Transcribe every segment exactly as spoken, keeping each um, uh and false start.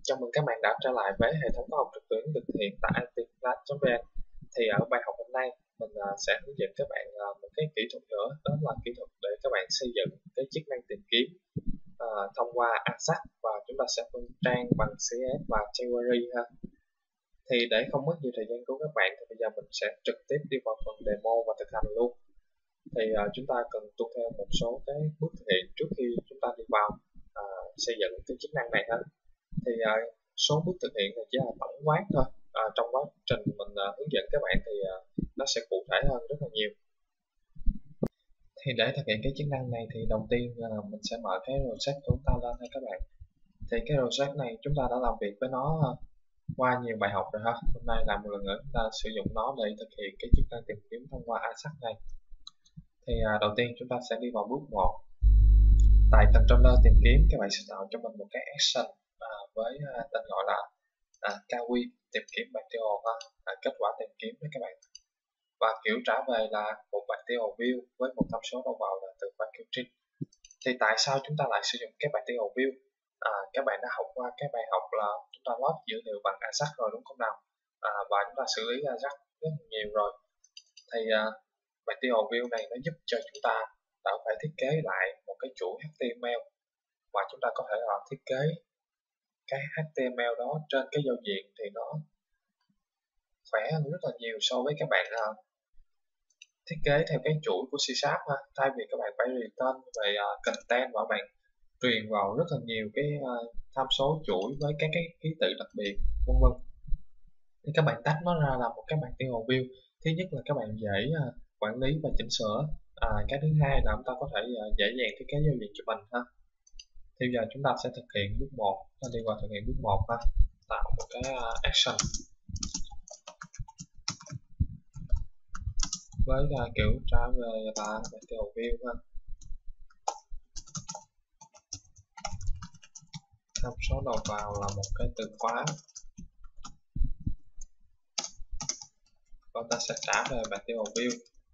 Chào mừng các bạn đã trở lại với hệ thống khoa học trực tuyến thực hiện tại i tê class chấm vn. Thì ở bài học hôm nay mình à, sẽ hướng dẫn các bạn à, một cái kỹ thuật nữa, đó là kỹ thuật để các bạn xây dựng cái chức năng tìm kiếm à, thông qua Ajax, và chúng ta sẽ phân trang bằng xê ét và jQuery ha. Thì để không mất nhiều thời gian của các bạn thì bây giờ mình sẽ trực tiếp đi vào phần demo và thực hành luôn. Thì à, chúng ta cần tuân theo một số cái bước thực hiện trước khi chúng ta đi vào à, xây dựng cái chức năng này ha. Thì uh, số bước thực hiện này chỉ là tổng quát thôi. À, trong quá trình mình uh, hướng dẫn các bạn thì uh, nó sẽ cụ thể hơn rất là nhiều. Thì để thực hiện cái chức năng này thì đầu tiên uh, mình sẽ mở cái project của chúng ta lênให้các bạn. Thì cái project này chúng ta đã làm việc với nó uh, qua nhiều bài học rồi ha. Hôm nay làm một lần nữa chúng ta sử dụng nó để thực hiện cái chức năng tìm kiếm thông qua Ajax này. Thì uh, đầu tiên chúng ta sẽ đi vào bước một. Tại controller tìm kiếm, các bạn sẽ tạo cho mình một cái action à, với à, tên gọi là à, Kawi tìm kiếm material ha, à, kết quả tìm kiếm với các bạn, và kiểu trả về là một material view với một tham số đầu vào là từ khóa Qtrin. Thì tại sao chúng ta lại sử dụng cái material view? À, các bạn đã học qua cái bài học là chúng ta load dữ liệu bằng Ajax rồi đúng không nào? À, và chúng ta xử lý Ajax rất nhiều rồi. Thì à, material view này nó giúp cho chúng ta đã phải thiết kế lại một cái chuỗi hát tê em lờ, và chúng ta có thể là thiết kế cái hát tê em lờ đó trên cái giao diện thì nó khỏe hơn rất là nhiều so với các bạn uh, thiết kế theo cái chuỗi của C Sharp ha. Thay vì các bạn phải return về uh, content và bạn truyền vào rất là nhiều cái uh, tham số chuỗi với các cái ký tự đặc biệt vân vân, thì các bạn tách nó ra là một cái material view. Thứ nhất là các bạn dễ uh, quản lý và chỉnh sửa. À, cái thứ hai là chúng ta có thể uh, dễ dàng thiết kế giao diện cho mình ha. Thì giờ chúng ta sẽ thực hiện bước một, ta đi vào thực hiện bước một ha, tạo một cái uh, action với uh, kiểu trả về là material view ha, tham số đầu vào là một cái từ khóa, và ta sẽ trả về material view.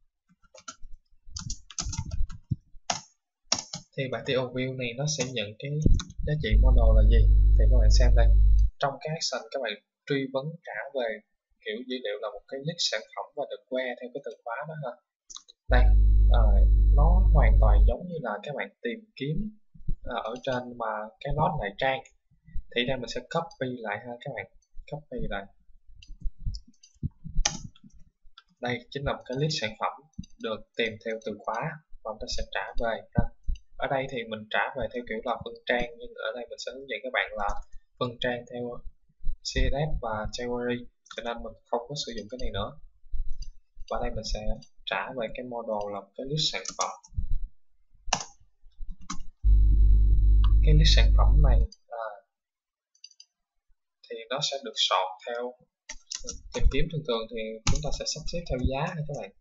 Thì material view này nó sẽ nhận cái giá trị model là gì, thì các bạn xem đây, trong cái action các bạn truy vấn trả về kiểu dữ liệu là một cái list sản phẩm và được que theo cái từ khóa đó ha. Đây, à, nó hoàn toàn giống như là các bạn tìm kiếm à, ở trên mà cái node này trang. Thì đây mình sẽ copy lại ha các bạn, copy lại. Đây chính là một cái list sản phẩm được tìm theo từ khóa và chúng ta sẽ trả về ha. Ở đây thì mình trả về theo kiểu là phân trang, nhưng ở đây mình sẽ hướng dẫn các bạn là phân trang theo xê ét ét và jQuery, cho nên mình không có sử dụng cái này nữa. Và đây mình sẽ trả về cái model là một cái list sản phẩm. Cái list sản phẩm này à, thì nó sẽ được sort theo tìm kiếm. Thường thường thì chúng ta sẽ sắp xếp theo giá ha các bạn.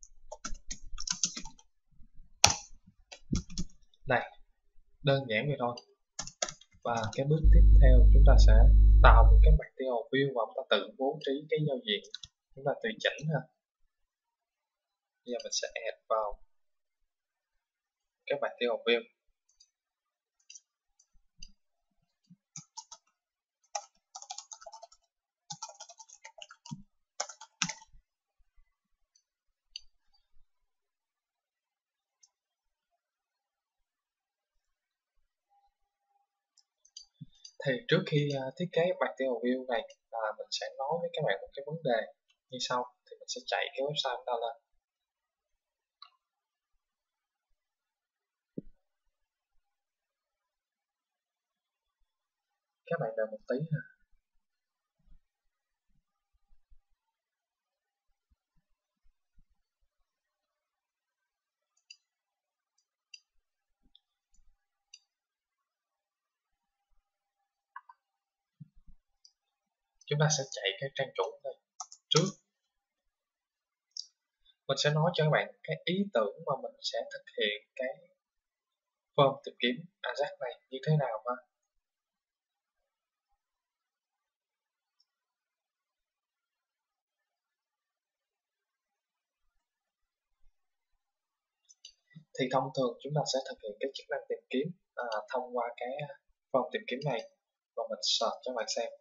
Này, đơn giản vậy thôi. Và cái bước tiếp theo chúng ta sẽ tạo một cái material view và chúng ta tự bố trí cái giao diện, chúng ta tùy chỉnh ha. Bây giờ mình sẽ add vào cái material view. Thì trước khi uh, thiết kế material view này, uh, mình sẽ nói với các bạn một cái vấn đề như sau. Thì mình sẽ chạy cái website của ta lên. Các bạn đợi một tí ha. Chúng ta sẽ chạy cái trang chủ này trước. Mình sẽ nói cho các bạn cái ý tưởng mà mình sẽ thực hiện cái form tìm kiếm Ajax này như thế nào ha. Thì thông thường chúng ta sẽ thực hiện cái chức năng tìm kiếm à, thông qua cái form tìm kiếm này, và mình search cho bạn xem.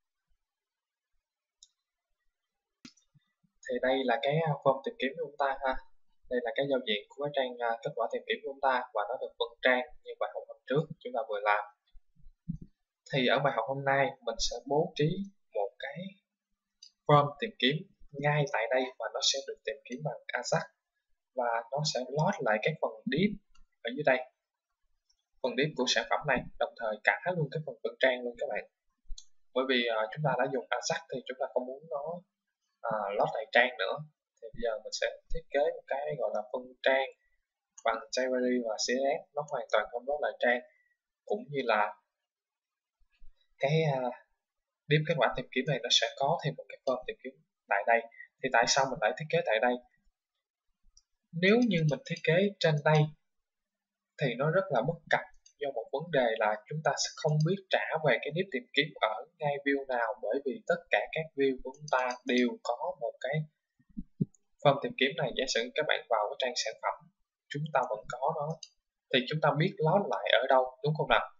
Thì đây là cái form tìm kiếm của chúng ta ha. Đây là cái giao diện của cái trang uh, kết quả tìm kiếm của chúng ta và nó được phân trang như bài học hôm trước chúng ta vừa làm. Thì ở bài học hôm nay mình sẽ bố trí một cái form tìm kiếm ngay tại đây và nó sẽ được tìm kiếm bằng Ajax và nó sẽ load lại cái phần div ở dưới đây, phần div của sản phẩm này, đồng thời cả luôn cái phần phân trang luôn các bạn. Bởi vì uh, chúng ta đã dùng Ajax thì chúng ta không muốn nó uh, load lại trang nữa, thì bây giờ mình sẽ thiết kế một cái gọi là phân trang bằng jQuery và xê ét ét, nó hoàn toàn không load lại trang, cũng như là cái uh, div kết quả tìm kiếm này nó sẽ có thêm một cái form tìm kiếm tại đây. Thì tại sao mình lại thiết kế tại đây? Nếu như mình thiết kế trên đây thì nó rất là bất cập, do một vấn đề là chúng ta sẽ không biết trả về cái div tìm kiếm ở ngay view nào, bởi vì tất cả các view của chúng ta đều có một cái form tìm kiếm này. Giả sử các bạn vào cái trang sản phẩm chúng ta vẫn có nó, thì chúng ta biết load lại ở đâu, đúng không nào?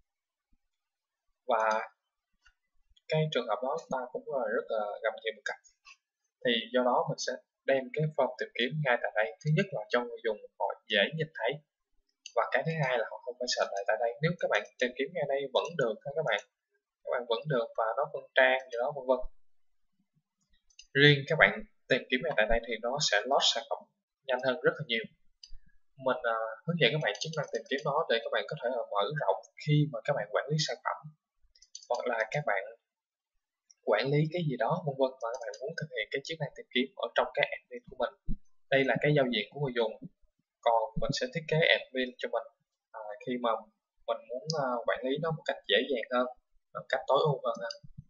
Và cái trường hợp đó chúng ta cũng rất là gặp nhiều bất cập. Thì do đó mình sẽ đem cái form tìm kiếm ngay tại đây. Thứ nhất là cho người dùng họ dễ nhìn thấy, và cái thứ hai là họ không phải search lại tại đây. Nếu các bạn tìm kiếm ngay đây vẫn được ha các bạn, các bạn vẫn được và nó phân trang gì đó vân vân. Riêng các bạn tìm kiếm ngay tại đây thì nó sẽ load sản phẩm nhanh hơn rất là nhiều. Mình uh, hướng dẫn các bạn chức năng tìm kiếm đó để các bạn có thể uh, mở rộng khi mà các bạn quản lý sản phẩm, hoặc là các bạn quản lý cái gì đó vân vân mà các bạn muốn thực hiện cái chức năng tìm kiếm ở trong cái admin của mình. Đây là cái giao diện của người dùng, còn mình sẽ thiết kế admin cho mình à, khi mà mình muốn uh, quản lý nó một cách dễ dàng hơn, một cách tối ưu hơn.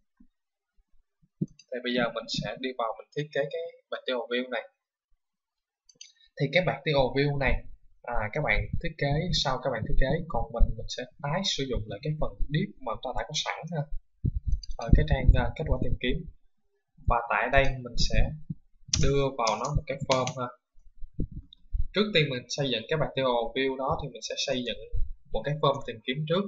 Thì bây giờ mình sẽ đi vào mình thiết kế cái material view này. Thì cái material view này à, các bạn thiết kế sau các bạn thiết kế, còn mình mình sẽ tái sử dụng lại cái phần div mà chúng ta đã có sẵn ha, ở cái trang uh, kết quả tìm kiếm. Và tại đây mình sẽ đưa vào nó một cái form ha. Trước tiên mình xây dựng cái material view đó thì mình sẽ xây dựng một cái form tìm kiếm trước.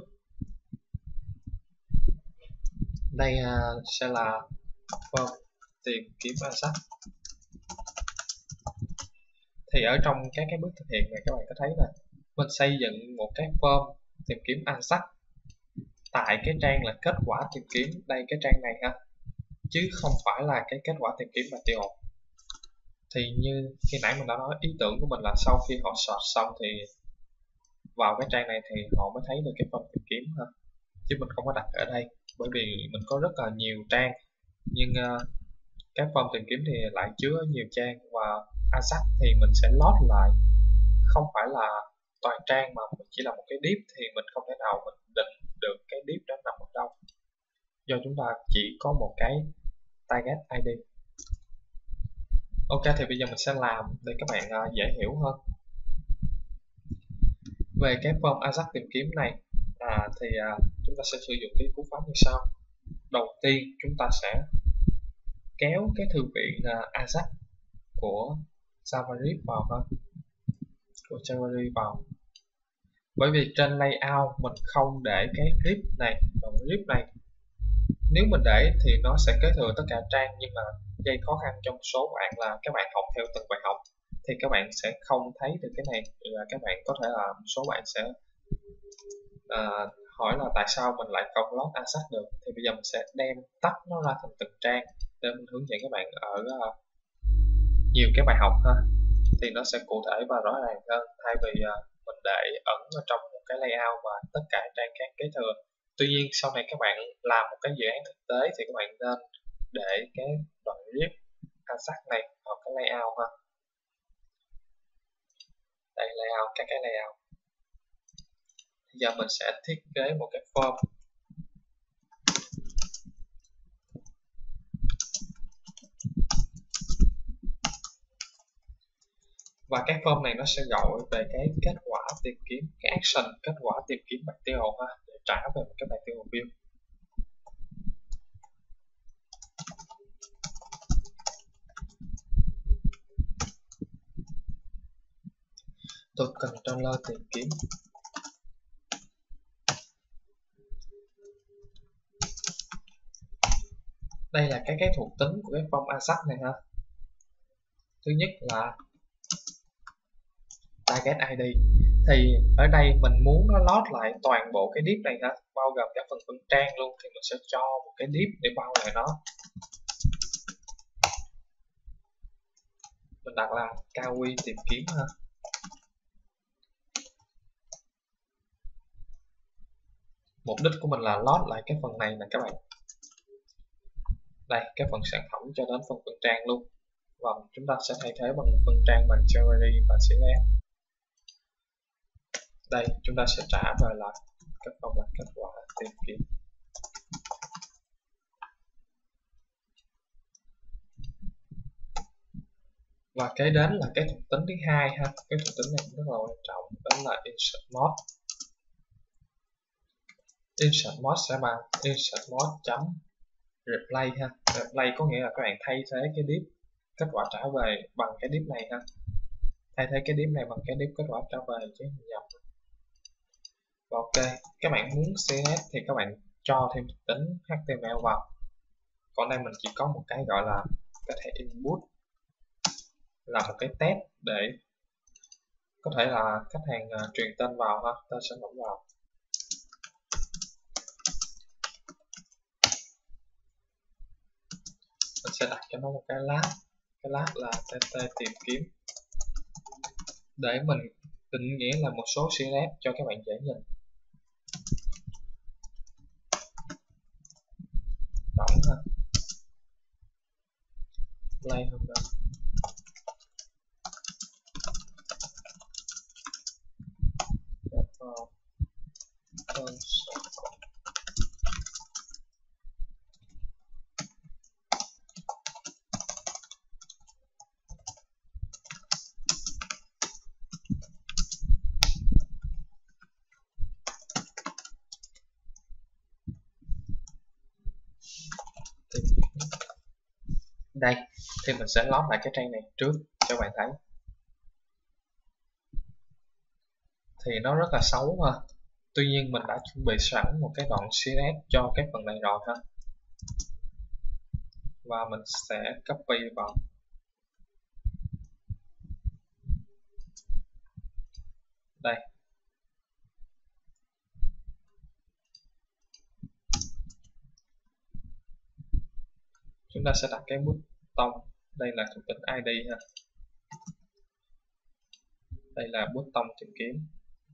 Đây uh, sẽ là form tìm kiếm Ajax. Thì ở trong các cái bước thực hiện này các bạn có thấy là mình xây dựng một cái form tìm kiếm Ajax tại cái trang là kết quả tìm kiếm, đây cái trang này ha, chứ không phải là cái kết quả tìm kiếm material. Thì như khi nãy mình đã nói, ý tưởng của mình là sau khi họ search xong thì vào cái trang này thì họ mới thấy được cái phần tìm kiếm ha, chứ mình không có đặt ở đây, bởi vì mình có rất là nhiều trang, nhưng uh, các form tìm kiếm thì lại chứa nhiều trang, và Ajax thì mình sẽ load lại không phải là toàn trang mà mình chỉ là một cái div, thì mình không thể nào mình định được cái div đó nằm ở đâu, do chúng ta chỉ có một cái target i đê. Ok, thì bây giờ mình sẽ làm để các bạn uh, dễ hiểu hơn về cái form Ajax tìm kiếm này. À, thì uh, chúng ta sẽ sử dụng cái cú pháp như sau. Đầu tiên chúng ta sẽ kéo cái thư viện uh, Ajax của JavaScript vào ha, của JavaScript vào. Bởi vì trên layout mình không để cái rip này, đồng rip này. Nếu mình để thì nó sẽ kế thừa tất cả trang, nhưng mà gây khó khăn cho một số bạn là các bạn học theo từng bài học thì các bạn sẽ không thấy được cái này, là các bạn có thể là một số bạn sẽ uh, hỏi là tại sao mình lại không load Ajax được. Thì bây giờ mình sẽ đem tách nó ra thành từng trang để mình hướng dẫn các bạn ở uh, nhiều cái bài học ha, thì nó sẽ cụ thể và rõ ràng hơn, thay vì uh, mình để ẩn ở trong một cái layout và tất cả trang khác kế thừa. Tuy nhiên sau này các bạn làm một cái dự án thực tế thì các bạn nên để cái đoạn rip Ajax này vào cái layout ha. Đây layout, các cái layout. Bây giờ mình sẽ thiết kế một cái form. Và cái form này nó sẽ gọi về cái kết quả tìm kiếm, cái action kết quả tìm kiếm material ha, để trả về một cái material view. Tôi cần controller tìm kiếm. Đây là cái cái thuộc tính của cái form asset này ha. Thứ nhất là target i đê. Thì ở đây mình muốn nó load lại toàn bộ cái div này ha, bao gồm cả phần phân trang luôn, thì mình sẽ cho một cái div để bao lại nó. Mình đặt là kawi tìm kiếm ha. Mục đích của mình là load lại cái phần này nè các bạn. Đây, cái phần sản phẩm cho đến phần phân trang luôn. Và chúng ta sẽ thay thế bằng phân trang bằng query và xê ét ét. Đây, chúng ta sẽ trả về lại các phần là kết quả tìm kiếm. Và kế đến là cái thuộc tính thứ hai ha. Cái thuộc tính này cũng rất là quan trọng, đó là insert mode. Insert mode sẽ bằng insert mode chấm replay ha. Replay có nghĩa là các bạn thay thế cái div kết quả trả về bằng cái div này ha. Thay thế cái div này bằng cái div kết quả trả về chứ nhầm. Ok, các bạn muốn xê ét ét thì các bạn cho thêm thuộc tính hát tê em lờ vào. Còn đây mình chỉ có một cái gọi là có thể input, là một cái test để có thể là khách hàng uh, truyền tên vào ha, tên sản phẩm vào. Mình sẽ đặt cho nó một cái lát, cái lát là tt tìm kiếm, để mình định nghĩa là một số xê ét ét cho các bạn dễ nhìn. Tổng ha, play hơn đó. Đây, thì mình sẽ load lại cái trang này trước cho bạn thấy. Thì nó rất là xấu ha. Tuy nhiên mình đã chuẩn bị sẵn một cái đoạn xê ét ét cho cái phần này rồi ha. Và mình sẽ copy vào. Đây. Chúng ta sẽ đặt cái button, đây là thuộc tính i đê ha. Đây là button tìm kiếm.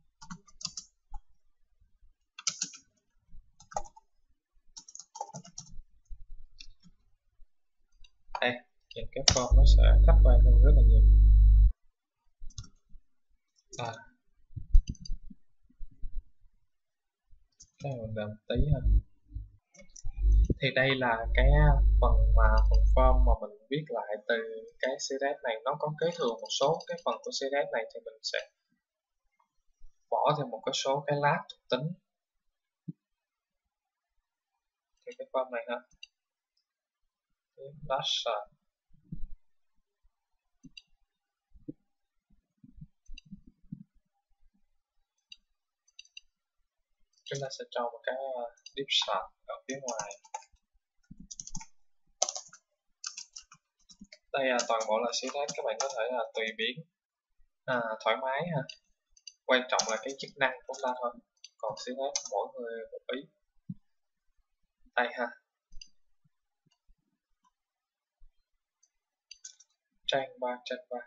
Đây, nhìn cái form nó sẽ khách quan hơn rất là nhiều. À, cái này mình làm tí ha. Thì đây là cái phần mà phần form mà mình viết lại từ cái xê ét ét này, nó có kế thừa một số cái phần của xê ét ét này, thì mình sẽ bỏ thêm một cái số cái lát thuộc tính thì cái form này ha. Dash chúng ta sẽ cho một cái div start ở phía ngoài. Đây là toàn bộ là xê ét ét, các bạn có thể là tùy biến à, thoải mái ha. Quan trọng là cái chức năng của chúng ta thôi. Còn xê ét ét mỗi người một ý. Đây ha. Trang ba trên ba.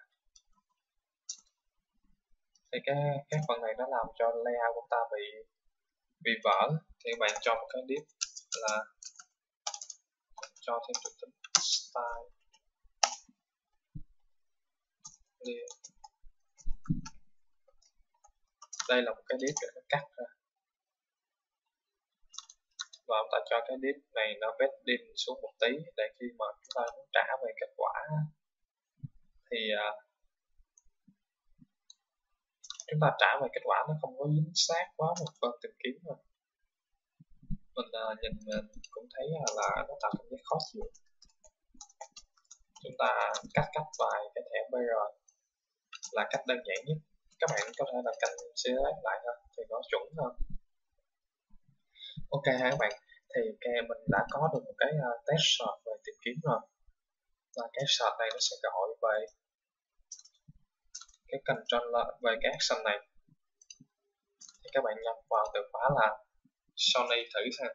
Thì cái cái phần này nó làm cho layout của ta bị bị vỡ, thì bạn cho một cái div là cho thêm thuộc tính style. Đây là một cái div để nó cắt ra, và chúng ta cho cái div này nó padding xuống một tí, để khi mà chúng ta muốn trả về kết quả thì uh, chúng ta trả về kết quả nó không có dính sát quá một phần tìm kiếm rồi. Mình uh, nhìn uh, cũng thấy uh, là nó tạo cảm giác khó chịu. Chúng ta cắt cắt vài cái thẻ bê rờ là cách đơn giản nhất. Các bạn có thể là canh xê ét ét lại thôi thì nó chuẩn hơn. Ok ha các bạn, thì cái mình đã có được một cái uh, test search về tìm kiếm rồi, và cái search này nó sẽ gọi về cái controller, về cái action này. Thì các bạn nhập vào từ khóa là Sony thử xem.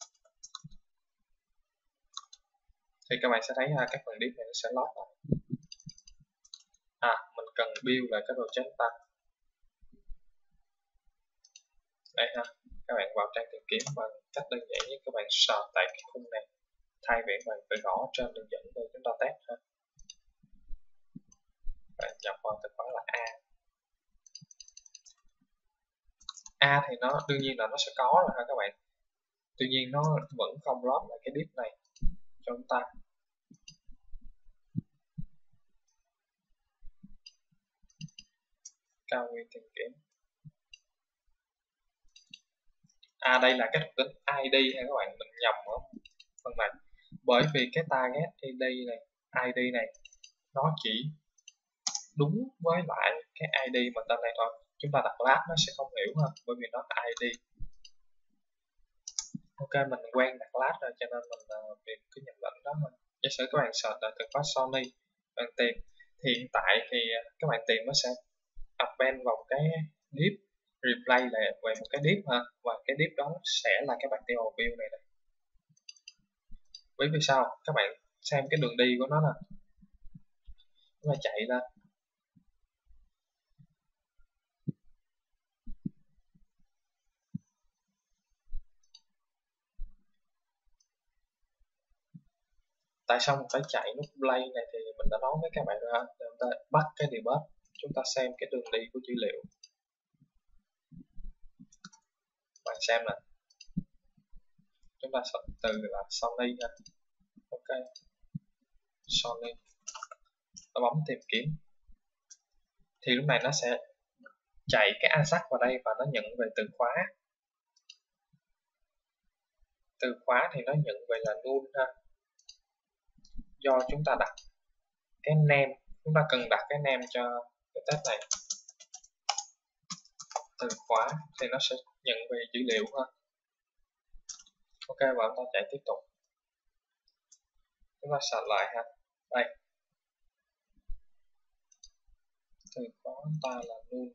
Thì các bạn sẽ thấy uh, các phần div này nó sẽ load lại. À, mình cần build lại cái project ta. Đây ha, các bạn vào trang tìm kiếm bằng cách đơn giản nhất, các bạn search tại cái khung này, thay vì bạn phải gõ trên đường dẫn để chúng ta test ha. Bạn nhập vào từ khóa là A. A thì nó đương nhiên là nó sẽ có rồi ha các bạn. Tuy nhiên nó vẫn không load lại cái div này cho chúng ta. Cao nguyên tìm kiếm. À, đây là cái thuộc tính i đê ha các bạn, mình nhầm ở phần này. Bởi vì cái target i đê này, i đê này nó chỉ đúng với lại cái i đê mà tên này thôi. Chúng ta đặt lát nó sẽ không hiểu ha, bởi vì nó là i đê. Ok, mình quen đặt lát rồi cho nên mình uh, tìm cứ nhập lệnh đó thôi. Giả sử các bạn search là từ khóa Sony, bạn tìm thì hiện tại thì các bạn tìm nó sẽ append vào cái div replay là về một cái div ha, và cái div đó sẽ là cái material view này này. Bởi vì sao? Các bạn xem cái đường đi của nó nè, nó chạy lên. Tại sao mình phải chạy nút play này thì mình đã nói với các bạn rồi ha. Để chúng ta bắt cái debug, chúng ta xem cái đường đi của dữ liệu. Bạn xem nè, chúng ta sẽ từ là Sony ha. Ok, Sony, nó bấm tìm kiếm thì lúc này nó sẽ chạy cái ASAC vào đây và nó nhận về từ khóa. Từ khóa thì nó nhận về là null ha, do chúng ta đặt cái name, chúng ta cần đặt cái name cho cái test này. Từ khóa thì nó sẽ nhận về dữ liệu ha. Ok, và chúng ta chạy tiếp tục. Chúng ta search lại ha. Đây, từ khóa ta là null.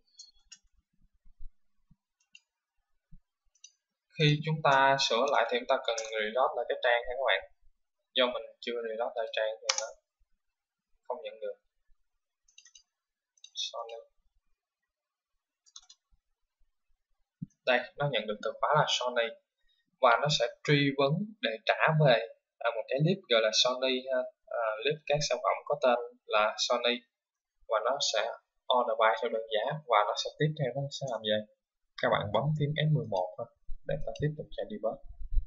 Khi chúng ta sửa lại thì chúng ta cần reload lại cái trang ha các bạn. Do mình chưa reload lại trang thì nó không nhận được. Sony. Đây, nó nhận được từ khóa là Sony và nó sẽ truy vấn để trả về à, một cái list gọi là Sony ha. À, list các sản phẩm có tên là Sony, và nó sẽ order by theo đơn giá, và nó sẽ tiếp theo nó sẽ làm gì? Các bạn bấm phím F mười một thôi để ta tiếp tục chạy debug.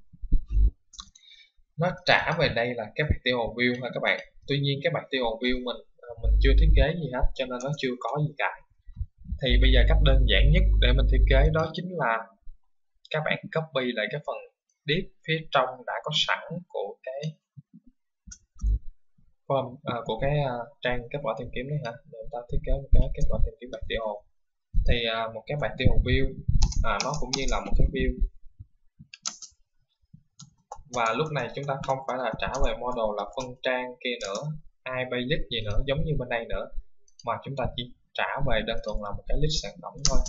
Nó trả về đây là cái material view ha các bạn. Tuy nhiên cái material view mình mình chưa thiết kế gì hết cho nên nó chưa có gì cả. Thì bây giờ cách đơn giản nhất để mình thiết kế đó chính là các bạn copy lại cái phần div phía trong đã có sẵn của cái form à, của cái uh, trang kết quả tìm kiếm đấy hả, để ta thiết kế một cái kết quả tìm kiếm material. Thì uh, một cái material view à, nó cũng như là một cái view, và lúc này chúng ta không phải là trả về model là phân trang kia nữa, ai basic gì nữa giống như bên đây nữa, mà chúng ta chỉ trả về đơn thuần là một cái list sản phẩm thôi.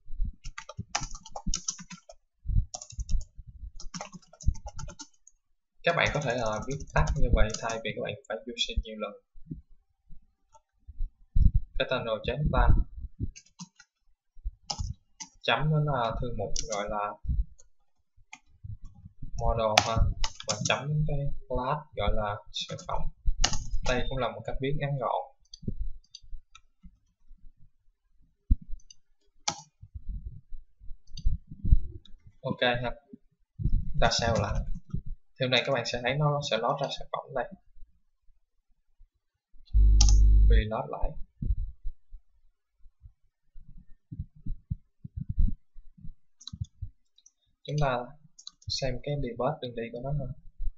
Các bạn có thể là viết tắt như vậy thay vì các bạn phải using nhiều lần. Cái tên rồi chấm ta chấm nó là thư mục gọi là model ha, và chấm cái class gọi là sản phẩm. Đây cũng là một cách viết ngắn gọn. Ok ha, ta save lại. Theo này các bạn sẽ thấy nó sẽ load ra sản phẩm đây. Reload lại. Chúng ta xem cái debug đường đi của nó ha.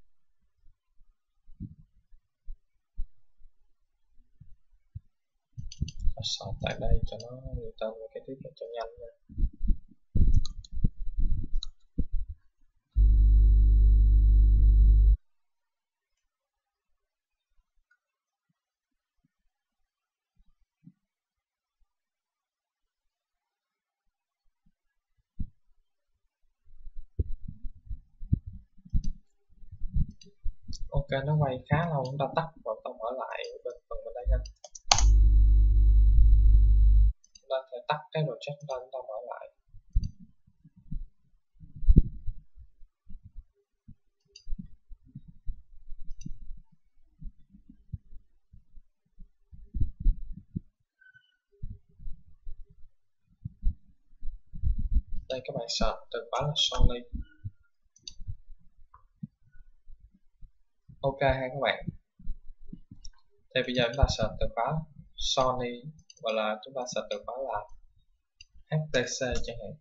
Soạn tại đây cho nó return về cái tiếp cho nhanh nha. Ok, nó quay khá lâu, chúng ta tắt và chúng ta mở lại bên phần bên đây nha. Chúng ta thể tắt cái project chúng ta, chúng ta mở lại. Đây các bạn search từ khóa là Sony. Ok ha các bạn. Thì bây giờ chúng ta search từ khóa Sony, hoặc là chúng ta search từ khóa là hát tê xê chẳng hạn.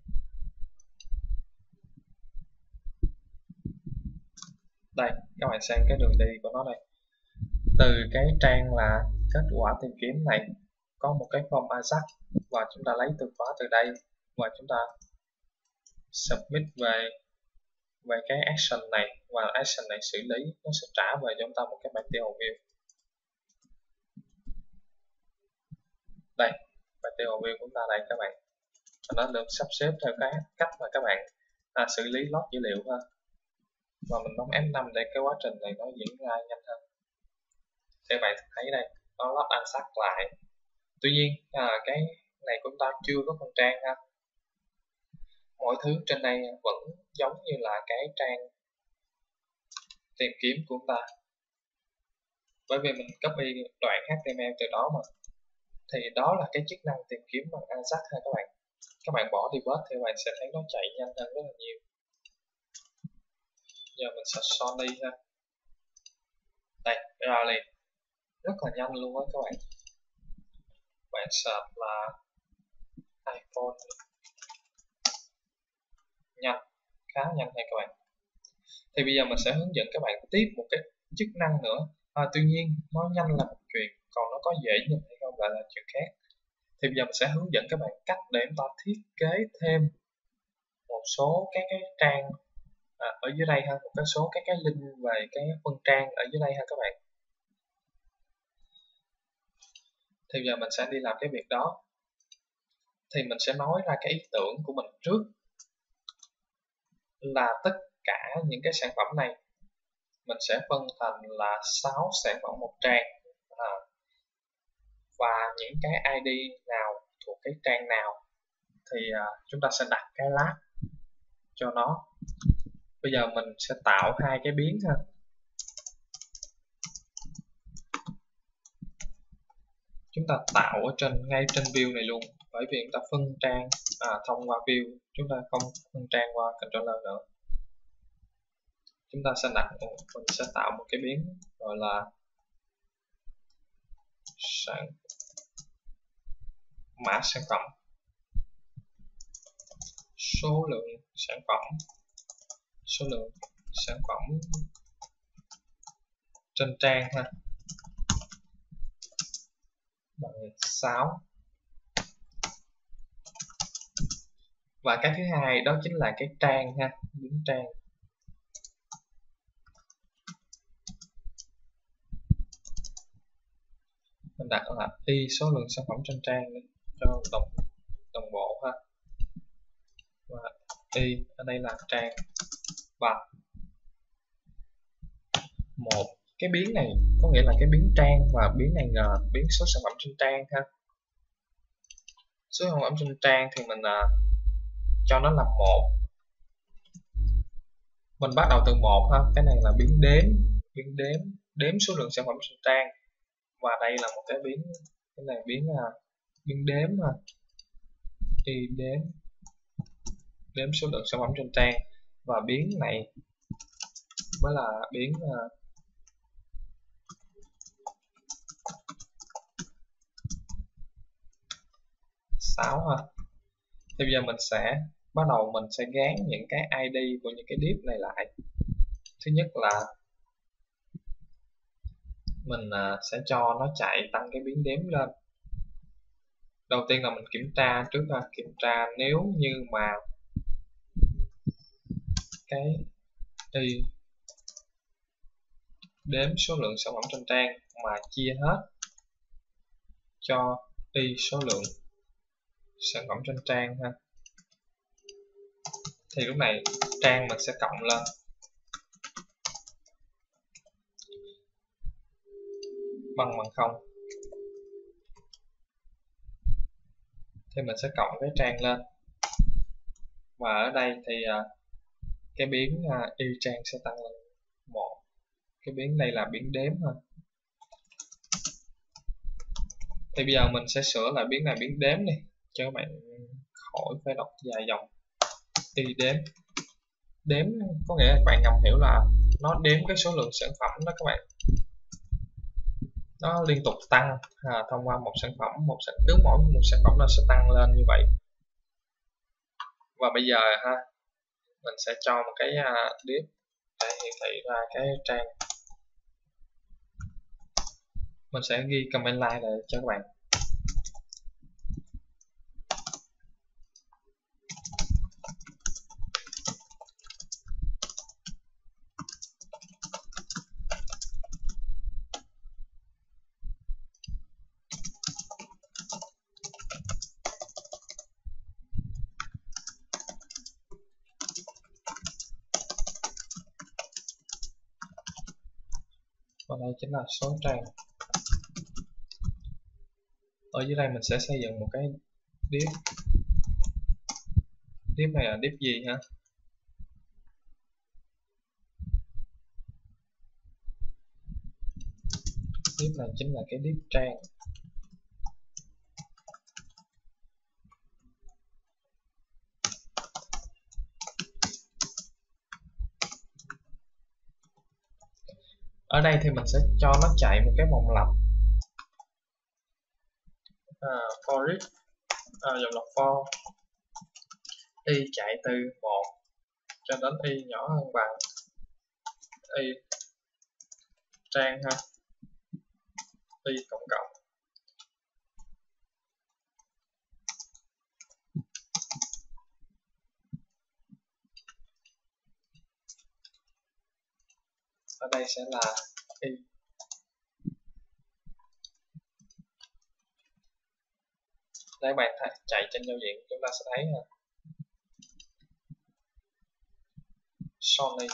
Đây, các bạn xem cái đường đi của nó đây. Từ cái trang là kết quả tìm kiếm này có một cái form Ajax, và chúng ta lấy từ khóa từ đây và chúng ta submit về về cái action này, và action này xử lý, nó sẽ trả về cho chúng ta một cái bản tiêu view. Đây, bản tiêu view của chúng ta đây các bạn. Nó được sắp xếp theo cái cách mà các bạn à, xử lý load dữ liệu ha. Và mình bấm F năm để cái quá trình này nó diễn ra nhanh hơn. Các bạn thấy đây, nó load Ajax lại. Tuy nhiên à, cái này của chúng ta chưa có phần trang ha. Mọi thứ trên đây vẫn giống như là cái trang tìm kiếm của chúng ta, bởi vì mình copy đoạn hát tê em lờ từ đó mà. Thì đó là cái chức năng tìm kiếm bằng Ajax ha các bạn. Các bạn bỏ debug thì các bạn sẽ thấy nó chạy nhanh hơn rất là nhiều. Giờ mình search Sony ha. Đây, ra liền, rất là nhanh luôn á các bạn. Bạn search là iPhone, nhanh, khá nhanh nha các bạn. Thì bây giờ mình sẽ hướng dẫn các bạn tiếp một cái chức năng nữa. À, tuy nhiên nó nhanh là một chuyện, còn nó có dễ nhìn hay không lại là chuyện khác. Thì bây giờ mình sẽ hướng dẫn các bạn cách để chúng ta thiết kế thêm một số các cái trang à, ở dưới đây ha, một cái số các cái link về cái phân trang ở dưới đây ha các bạn. Thì bây giờ mình sẽ đi làm cái việc đó. Thì mình sẽ nói ra cái ý tưởng của mình trước, là tất cả những cái sản phẩm này mình sẽ phân thành là sáu sản phẩm một trang, à, và những cái i đê nào thuộc cái trang nào thì à, chúng ta sẽ đặt cái lab cho nó. Bây giờ mình sẽ tạo hai cái biến ha. Chúng ta tạo ở trên ngay trên view này luôn, bởi vì chúng ta phân trang à, thông qua view, chúng ta không phân trang qua controller nữa. Chúng ta sẽ đặt, mình sẽ tạo một cái biến gọi là sản mã sản phẩm, số lượng sản phẩm, số lượng sản phẩm trên trang ha, bằng sáu. Và cái thứ hai đó chính là cái trang ha, biến trang. Mình đặt là y số lượng sản phẩm trên trang cho đồng đồng bộ ha. Và y ở đây là trang, và một cái biến này có nghĩa là cái biến trang, và biến này là biến số sản phẩm trên trang ha. Số sản phẩm trên trang thì mình uh, cho nó là một. Mình bắt đầu từ một ha. Cái này là biến đếm, biến đếm đếm số lượng sản phẩm trên trang, và đây là một cái biến, cái này biến là uh, biến đếm ha. Y đếm đếm số lượng sản phẩm trên trang, và biến này mới là biến uh, sáu ha. Thì bây giờ mình sẽ bắt đầu mình sẽ gán những cái i đê của những cái div này lại. Thứ nhất là mình uh, sẽ cho nó chạy tăng cái biến đếm lên. Đầu tiên là mình kiểm tra trước ha, kiểm tra nếu như mà cái y đếm số lượng sản phẩm trên trang mà chia hết cho y số lượng sản phẩm trên trang ha, thì lúc này trang mình sẽ cộng lên. bằng bằng không thì mình sẽ cộng cái trang lên, và ở đây thì uh, cái biến uh, y trang sẽ tăng lên một. Cái biến đây là biến đếm ha. Thì bây giờ mình sẽ sửa lại biến này biến đếm đi cho các bạn khỏi phải đọc dài dòng. Y đếm, đếm có nghĩa là các bạn ngầm hiểu là nó đếm cái số lượng sản phẩm đó các bạn, nó liên tục tăng à, thông qua một sản phẩm, một sản cứ mỗi một sản phẩm nó sẽ tăng lên như vậy. Và bây giờ ha, mình sẽ cho một cái uh, div để hiển thị ra cái trang. Mình sẽ ghi comment line lại cho các bạn. Và đây chính là số trang. Ở dưới đây mình sẽ xây dựng một cái div. Div này là div gì ha? Div này chính là cái div trang. Ở đây thì mình sẽ cho nó chạy một cái vòng lặp. À, for each à, dòng lặp for y chạy từ một cho đến y nhỏ hơn bằng y trang ha, y cộng cộng. Ở đây sẽ là y. Đây bạn thấy, chạy trên giao diện chúng ta sẽ thấy ha, Sony.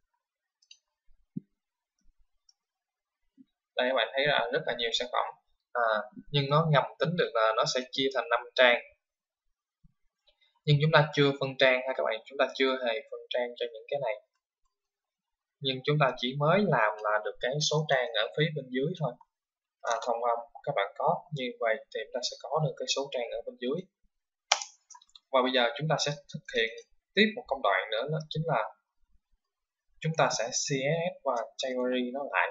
Đây các bạn thấy là rất là nhiều sản phẩm, à, nhưng nó ngầm tính được là nó sẽ chia thành năm trang. Nhưng chúng ta chưa phân trang ha các bạn, chúng ta chưa hề phân trang cho những cái này. Nhưng chúng ta chỉ mới làm là được cái số trang ở phía bên dưới thôi. À, thông qua các bạn có như vậy thì chúng ta sẽ có được cái số trang ở bên dưới. Và bây giờ chúng ta sẽ thực hiện tiếp một công đoạn nữa, đó chính là chúng ta sẽ xê ét ét và jQuery nó lại.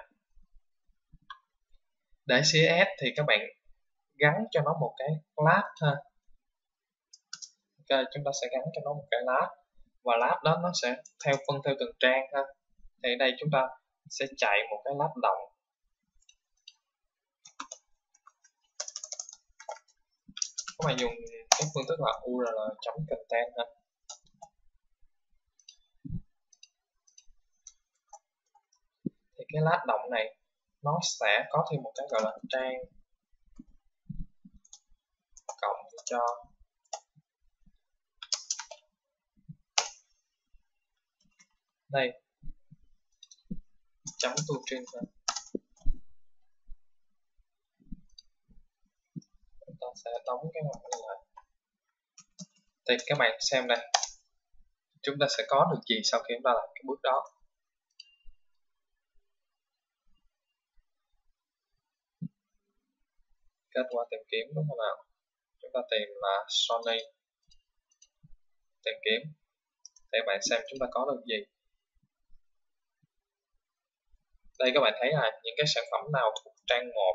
Để xê ét ét thì các bạn gắn cho nó một cái class ha. Ok, chúng ta sẽ gắn cho nó một cái class, và class đó nó sẽ theo phân theo từng trang ha. Thì ở đây chúng ta sẽ chạy một cái class động. Các bạn dùng cái phương thức là url.content ha. Thì cái class động này nó sẽ có thêm một cái gọi là trang cộng cho đây chấm toString ha. Chúng ta sẽ đóng cái ngoặc này lại. Thì các bạn xem đây, chúng ta sẽ có được gì sau khi chúng ta làm cái bước đó. Kết quả tìm kiếm đúng không nào? Chúng ta tìm là Sony, tìm kiếm để bạn xem chúng ta có được gì. Đây các bạn thấy là những cái sản phẩm nào thuộc trang một.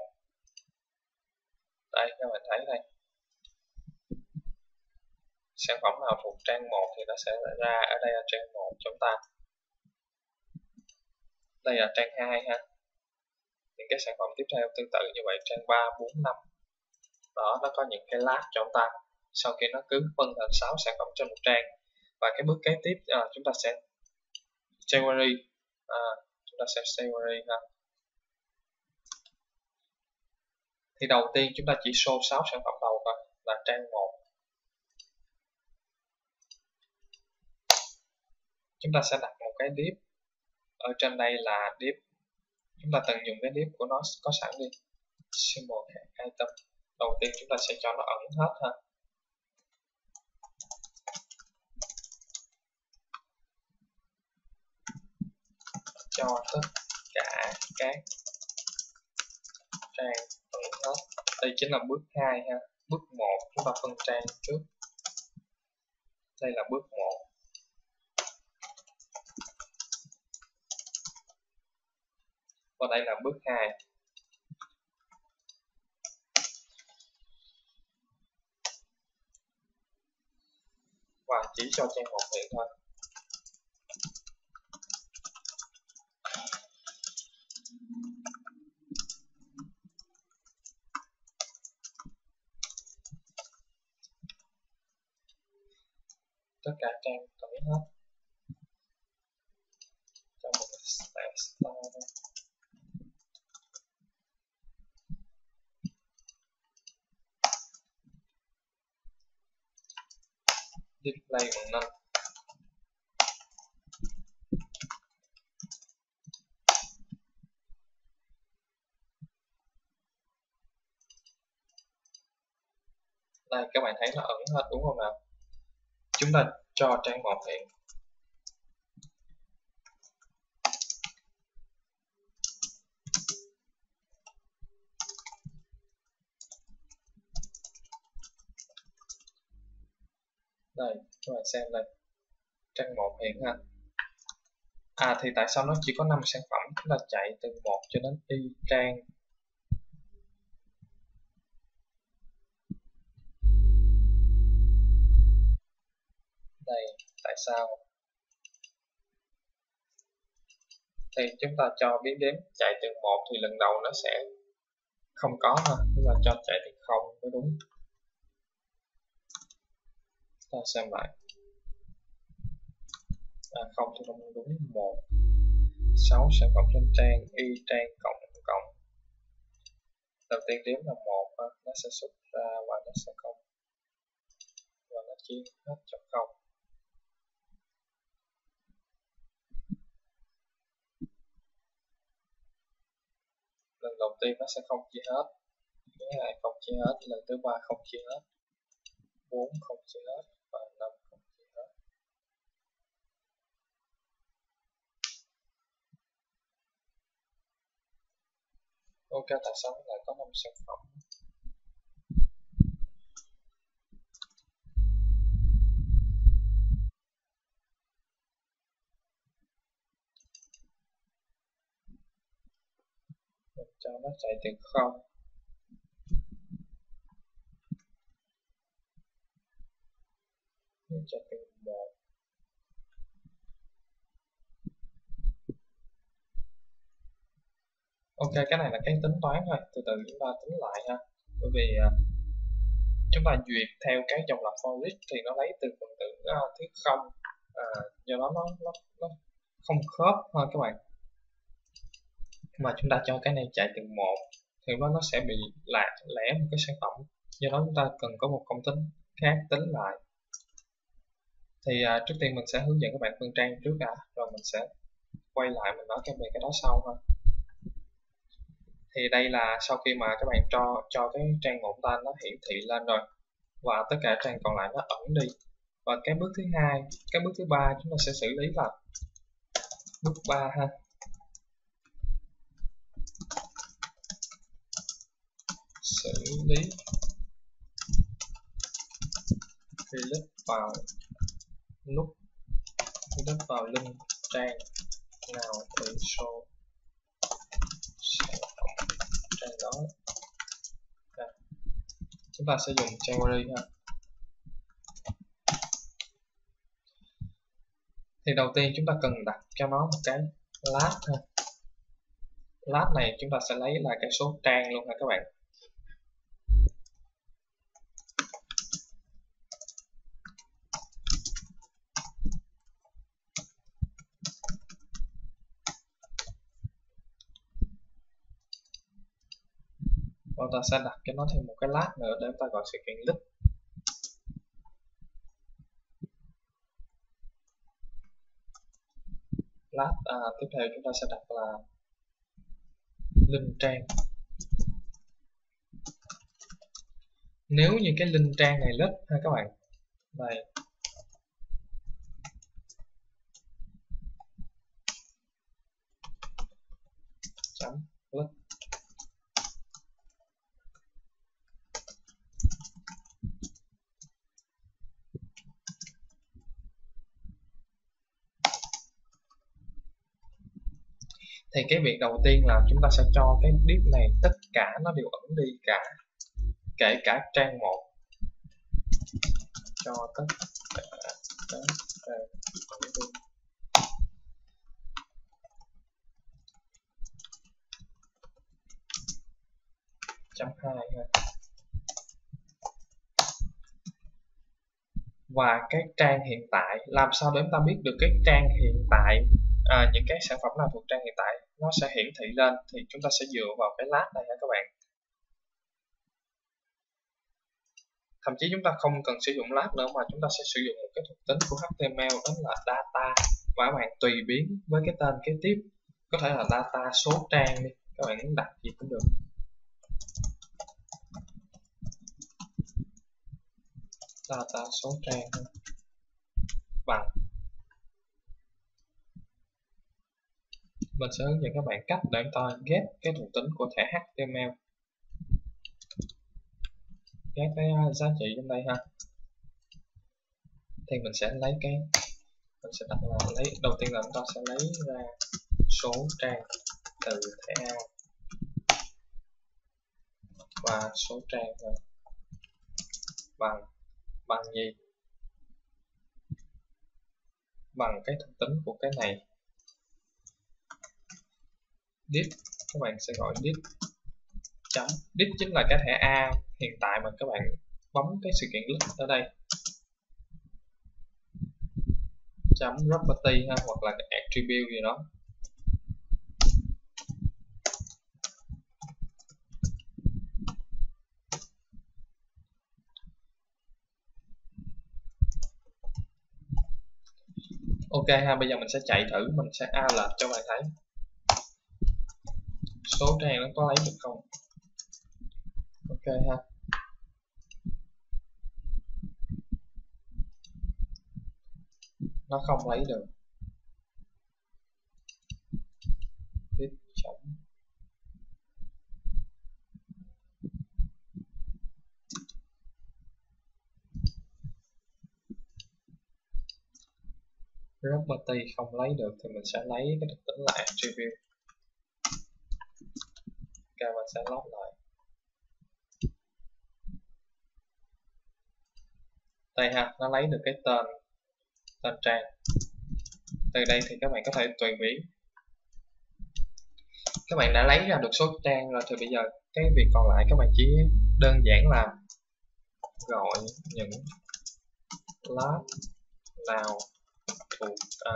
Đây các bạn thấy đây, sản phẩm nào thuộc trang một thì nó sẽ ra ở đây là trang một chúng ta. Đây là trang hai ha. Những cái sản phẩm tiếp theo tương tự như vậy, trang ba, bốn, năm. Đó, nó có những cái lát cho chúng ta. Sau khi nó cứ phân thành sáu sản phẩm trên một trang. Và cái bước kế tiếp à, chúng ta sẽ jQuery. À, chúng ta sẽ jQuery ha. Thì đầu tiên chúng ta chỉ show sáu sản phẩm đầu thôi, là trang một. Chúng ta sẽ đặt một cái div ở trên đây là div chúng ta tận dụng cái div của nó có sẵn đi. Symbol item. Đầu tiên chúng ta sẽ cho nó ẩn hết ha. Cho tất cả các trang ẩn hết. Đây chính là bước hai ha. Bước một chúng ta phân trang trước. Đây là bước một. Và đây là bước hai. Và chỉ cho trang một hiện thôi. Tất cả trang ẩn hết. Cho một cái start style. Display bằng năm. Đây các bạn thấy nó ẩn hết đúng không nào? Chúng ta cho trang một hiện. Đây các bạn xem đây, trang một hiện ha. À thì tại sao nó chỉ có năm sản phẩm? Chúng ta chạy từ một cho đến y trang. Đây tại sao? Thì chúng ta cho biến đếm chạy từ một thì lần đầu nó sẽ không có ha, chúng ta cho chạy từ không mới đúng. Ta xem lại. À không thì không đúng. Một sáu sản phẩm trên trang y trang cộng cộng. Đầu tiên đếm là một, nó sẽ xuất ra và nó sẽ không, và nó chia hết cho không. Lần đầu tiên nó sẽ không chia hết, thứ hai không chia hết, lần thứ ba không chia hết, bốn không chia hết và năm không chia hết. Ok, tại sao lại có năm sản phẩm? Mình cho nó chạy từ không. Mình chạy từ một. Ok, cái này là cái tính toán thôi, từ từ chúng ta tính lại ha. Bởi vì uh, chúng ta duyệt theo cái dòng lặp for each thì nó lấy từ phần tử uh, thứ không, uh, do đó nó, nó, nó không khớp ha các bạn. Mà chúng ta cho cái này chạy từ một thì nó sẽ bị lạc lẻ một cái sản phẩm, do đó chúng ta cần có một công tính khác tính lại. Thì uh, trước tiên mình sẽ hướng dẫn các bạn phân trang trước đã, rồi mình sẽ quay lại mình nói về cái đó sau ha. Thì đây là sau khi mà các bạn cho cho cái trang ngộ tên nó hiển thị lên rồi và tất cả trang còn lại nó ẩn đi. Và cái bước thứ hai, cái bước thứ ba chúng ta sẽ xử lý là bước ba ha. Xử lý click vào nút, click vào link trang nào thì show sản phẩm trang đó. Đây. Chúng ta sẽ dùng jQuery ha. Thì đầu tiên chúng ta cần đặt cho nó một cái last ha. Last này chúng ta sẽ lấy là cái số trang luôn ha các bạn. Và ta sẽ đặt cho nó thêm một cái last nữa để chúng ta gọi sự kiện list. Last à, tiếp theo chúng ta sẽ đặt là link trang. Nếu như cái link trang này lít ha các bạn, đây chấm lít, thì cái việc đầu tiên là chúng ta sẽ cho cái div này tất cả nó đều ẩn đi cả, kể cả trang một, cho tất cả các trang ẩn đi. Chấm hai ha. Và cái trang hiện tại, làm sao để chúng ta biết được cái trang hiện tại, à, những cái sản phẩm nào thuộc trang hiện tại nó sẽ hiển thị lên, thì chúng ta sẽ dựa vào cái lab này ha các bạn. Thậm chí chúng ta không cần sử dụng lab nữa mà chúng ta sẽ sử dụng một cái thuộc tính của hát tê em lờ, đó là data, và các bạn tùy biến với cái tên kế tiếp, có thể là data số trang đi, các bạn muốn đặt gì cũng được. Data số trang bằng, mình sẽ hướng dẫn các bạn cách để chúng ta ghép cái thuộc tính của thẻ hát tê em lờ, ghép cái giá trị trong đây ha. Thì mình sẽ lấy cái, mình sẽ đặt là lấy, đầu tiên là chúng ta sẽ lấy ra số trang từ thẻ A và số trang bằng bằng gì, bằng cái thuộc tính của cái này, div, các bạn sẽ gọi div chấm, div chính là cái thẻ A hiện tại mà các bạn bấm cái sự kiện list ở đây, chấm property ha, hoặc là cái attribute gì đó. Ok ha, bây giờ mình sẽ chạy thử, mình sẽ alert cho bạn thấy số trang nó có lấy được không. Ok ha, nó không lấy được. Tiếp chấm property không lấy được thì mình sẽ lấy cái thuộc tính là attribute. Ok, mình sẽ load lại. Đây ha, nó lấy được cái tên tên trang. Từ đây thì các bạn có thể tùy biến. Các bạn đã lấy ra được số trang rồi thì bây giờ cái việc còn lại các bạn chỉ đơn giản là gọi những lab nào thuộc à,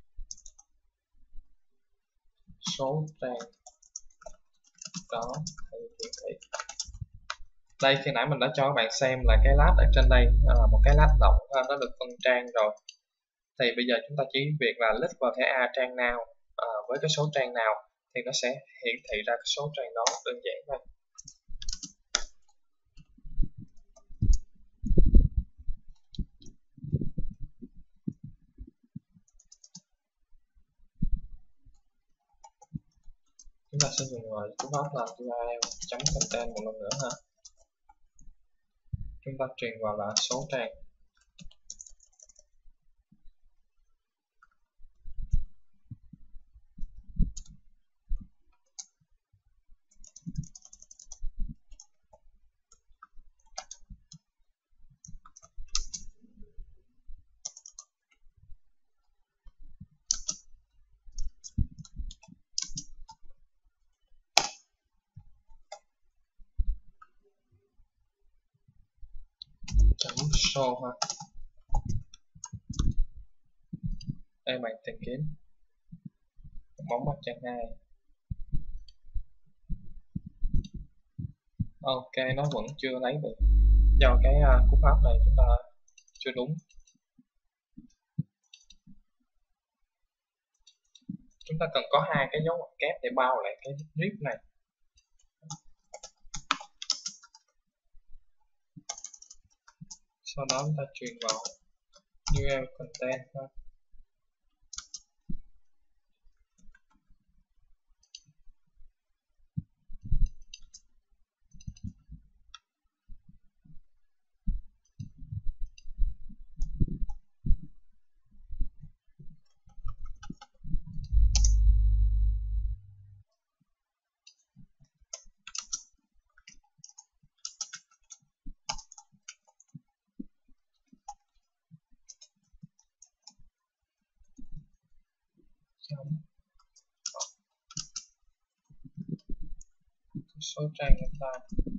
số trang đó hay hiển thị. Đây, khi nãy mình đã cho các bạn xem là cái lab ở trên đây là một cái lab động, nó được phân trang rồi. Thì bây giờ chúng ta chỉ việc là list vào thẻ A trang nào à, với cái số trang nào thì nó sẽ hiển thị ra cái số trang đó, đơn giản thôi. Chúng ta sẽ dùng cú pháp là url.content một lần nữa ha. Chúng ta truyền vào là số trang. Show ha. Đây bạn tìm kiếm, bấm vào trang hai. Ok, nó vẫn chưa lấy được do cái uh, cú pháp này chúng ta chưa đúng. Chúng ta cần có hai cái dấu ngoặc kép để bao lại cái div này. Sau đó chúng ta truyền vào u rờ lờ content ha. Chấm số trang chúng ta.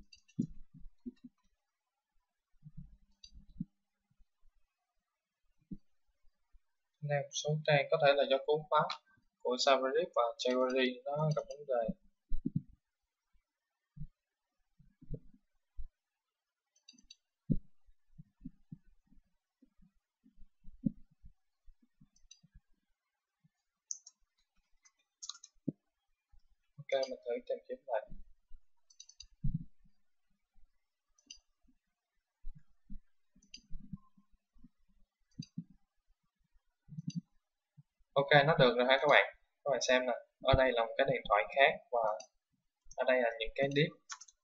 Này, một số trang có thể là do cú pháp của JavaScript và jQuery nó gặp vấn đề. Ok, mình thử tìm kiếm lại. Ok, nó được rồi ha các bạn. Các bạn xem nè, ở đây là một cái điện thoại khác và ở đây là những cái div.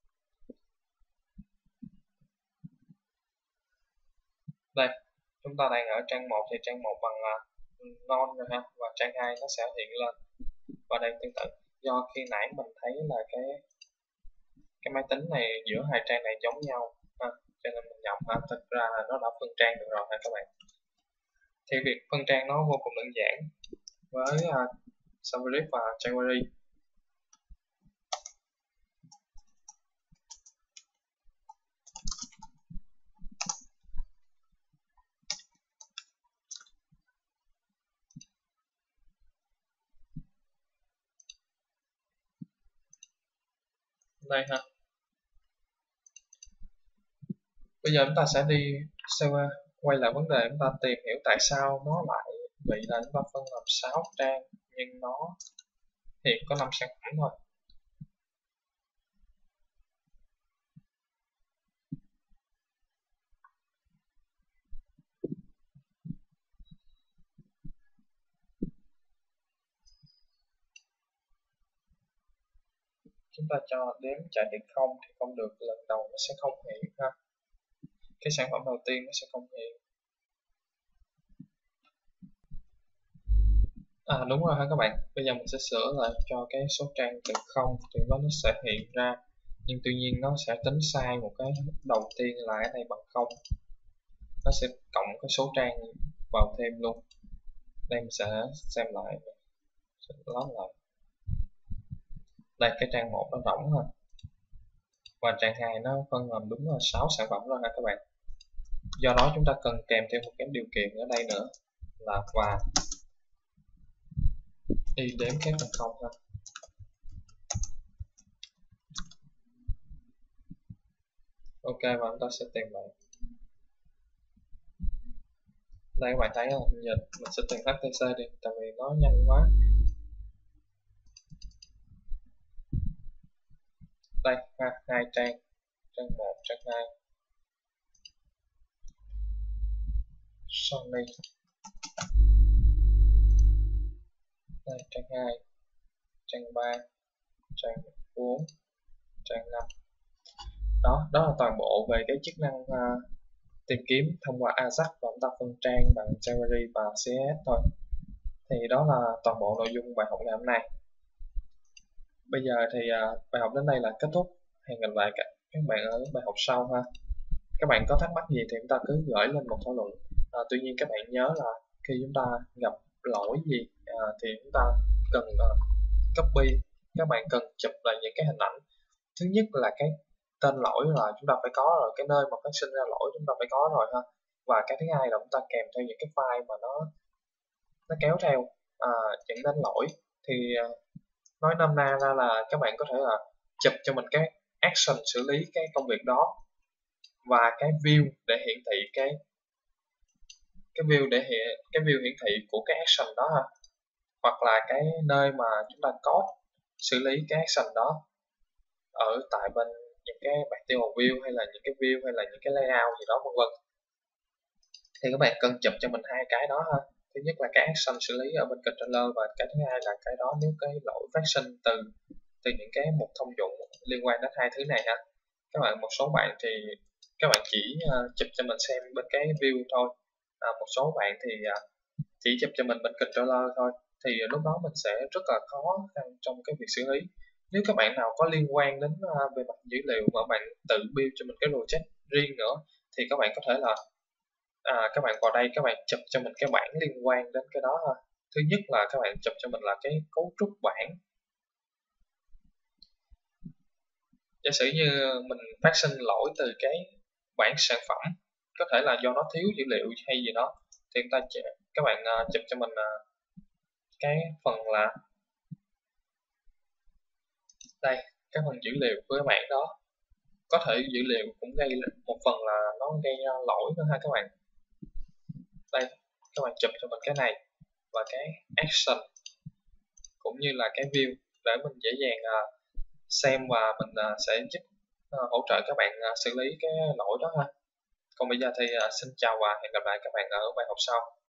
Đây, chúng ta đang ở trang một thì trang một bằng uh, non rồi ha, và trang hai nó sẽ hiện lên. Và đây tương tự, do khi nãy mình thấy là cái cái máy tính này giữa hai trang này giống nhau ha, cho nên mình nhầm ha. Thực ra là nó đã phân trang được rồi ha các bạn. Thì việc phân trang nó vô cùng đơn giản với uh, JavaScript và jQuery. Đây ha. Bây giờ chúng ta sẽ đi server, quay lại vấn đề, chúng ta tìm hiểu tại sao nó lại bị là chúng ta phân làm sáu trang nhưng nó hiện có năm sản phẩm thôi. Chúng ta cho đếm chạy hiện không thì không được, lần đầu nó sẽ không hiện ha. Cái sản phẩm đầu tiên nó sẽ không hiện. À đúng rồi ha các bạn, bây giờ mình sẽ sửa lại cho cái số trang từ không thì nó sẽ hiện ra, nhưng tuy nhiên nó sẽ tính sai một cái đầu tiên là cái này bằng không, nó sẽ cộng cái số trang vào thêm luôn. Đây mình sẽ xem lại, sẽ lót lại. Đây cái trang một nó rỗng ha, và trang hai nó phân làm đúng là sáu sản phẩm rồi ha các bạn. Do đó chúng ta cần kèm thêm một cái điều kiện ở đây nữa là và đi đếm các bằng không ha. Ok, và chúng ta sẽ tìm lại. Đây các bạn thấy không? Mình, mình sẽ tìm hát tê xê đi, tại vì nó nhanh quá. Đây ha, hai trang, trang một, trang hai. Sony. Đây trang hai, trang ba, trang bốn, trang năm. Đó, đó là toàn bộ về cái chức năng uh, tìm kiếm thông qua Ajax và chúng ta phân trang bằng jQuery và xê ét thôi. Thì đó là toàn bộ nội dung bài học ngày hôm nay. Bây giờ thì uh, bài học đến đây là kết thúc. Hẹn gặp lại các, các bạn ở bài học sau ha. Các bạn có thắc mắc gì thì chúng ta cứ gửi lên một thảo luận. À, tuy nhiên các bạn nhớ là khi chúng ta gặp lỗi gì à, thì chúng ta cần uh, copy, các bạn cần chụp lại những cái hình ảnh. Thứ nhất là cái tên lỗi là chúng ta phải có rồi, cái nơi mà phát sinh ra lỗi chúng ta phải có rồi ha. Và cái thứ hai là chúng ta kèm theo những cái file mà nó nó kéo theo à, dẫn đến lỗi. Thì uh, nói nôm na ra là các bạn có thể là chụp cho mình cái action xử lý cái công việc đó và cái view để hiển thị cái cái view để hiện cái view hiển thị của cái action đó ha, hoặc là cái nơi mà chúng ta code xử lý cái action đó ở tại bên những cái bảng tiêu màu view hay là những cái view hay là những cái layout gì đó vân vân. Thì các bạn cần chụp cho mình hai cái đó ha. Thứ nhất là cái action xử lý ở bên controller, và cái thứ hai là cái đó nếu cái lỗi phát sinh từ từ những cái mục thông dụng liên quan đến hai thứ này ha. Các bạn một số bạn thì các bạn chỉ uh, chụp cho mình xem bên cái view thôi, à, một số bạn thì uh, chỉ chụp cho mình bên controller thôi, thì lúc đó mình sẽ rất là khó khăn trong cái việc xử lý. Nếu các bạn nào có liên quan đến uh, về mặt dữ liệu mà bạn tự build cho mình cái project riêng nữa, thì các bạn có thể là à, các bạn vào đây các bạn chụp cho mình cái bảng liên quan đến cái đó ha. Thứ nhất là các bạn chụp cho mình là cái cấu trúc bảng. Giả sử như mình phát sinh lỗi từ cái bảng sản phẩm, có thể là do nó thiếu dữ liệu hay gì đó, thì chúng ta các bạn uh, chụp cho mình uh, cái phần là đây, cái phần dữ liệu của các bạn đó. Có thể dữ liệu cũng gây một phần là nó gây uh, lỗi nữa ha các bạn. Đây, các bạn chụp cho mình cái này và cái action cũng như là cái view để mình dễ dàng uh, xem, và mình uh, sẽ giúp uh, hỗ trợ các bạn uh, xử lý cái lỗi đó ha. Còn bây giờ thì uh, xin chào và hẹn gặp lại các bạn ở bài học sau.